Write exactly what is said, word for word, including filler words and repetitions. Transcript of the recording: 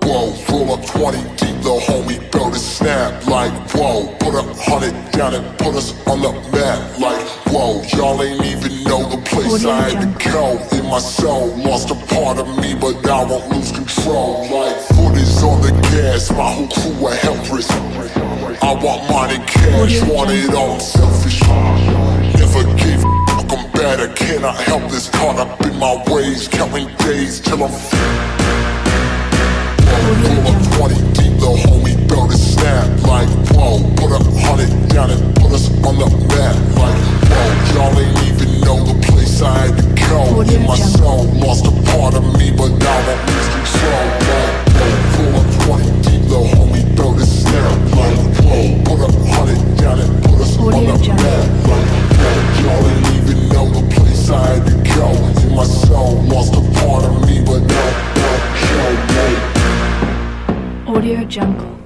whoa. Roll up twenty deep, the homie built a snap like whoa. Put a hundred down and put us on the map like whoa. Y'all ain't even know the place I had to go. In my soul, lost a part of me, but I won't lose control. Like foot is on the gas, my whole crew are helpless. I want mine in cash, want it all, I'm selfish. Never gave a fuck, I'm better, cannot help this. Caught up in my ways, counting days till I'm roll up twenty deep, the homie built a snap like whoa. Put a hundred down and put us on the map like whoa. Y'all ain't even know the place I had to go. In my soul, lost a part of me, but now I won't lose control. Like whoa, roll up twenty deep, the homie built a snap like whoa. Put a hundred down and put us on the map like whoa. Y'all ain't even know the place I had to go. In my soul, lost a part of me, but now I won't show me. Audio Jungle.